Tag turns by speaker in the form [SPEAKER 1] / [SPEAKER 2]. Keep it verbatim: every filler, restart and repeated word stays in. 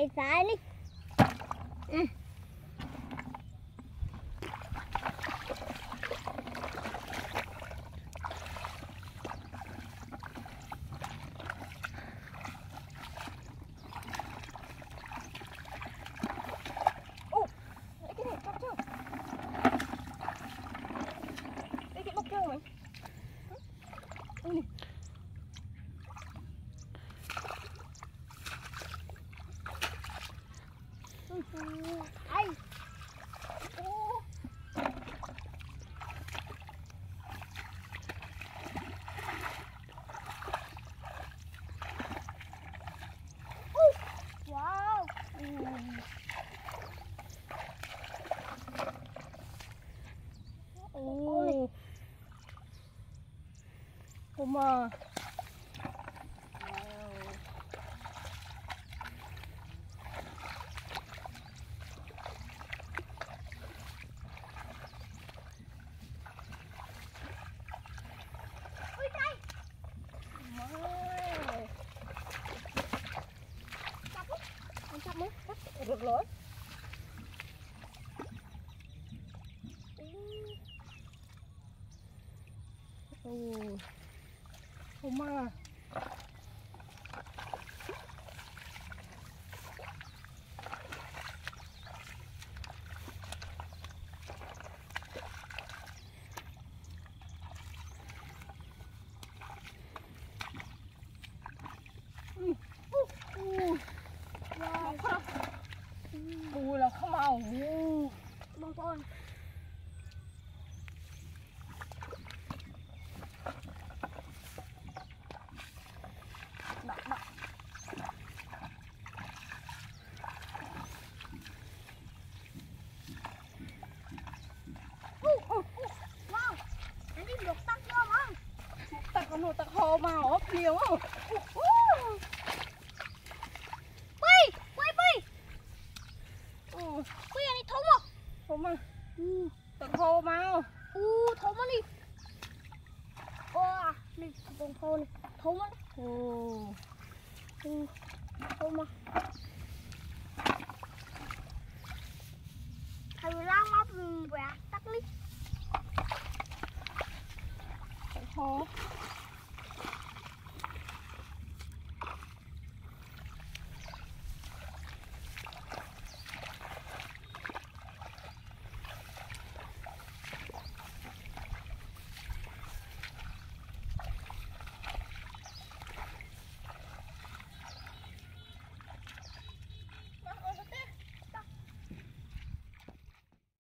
[SPEAKER 1] xài đi. Ừ. Ai. Ô. Wow. Ô. Không à. Rụt lối. Ồ, không mà. Ui là không màu. Bông con. Đọc đọc. Wow. Anh đi được tắc chưa không? Tắc con hồ tắc hồ mà ốp nhiều không? Ui anh đi thúng không?
[SPEAKER 2] Thúng à? Ừ. Tận thô mau.
[SPEAKER 1] U thúng á đi. Wow, đi tận thô này. Thúng á.
[SPEAKER 2] Ồ.
[SPEAKER 1] Ừ. Thúng à. Thầy lang móc vẹt tắt đi.
[SPEAKER 2] Tận thô.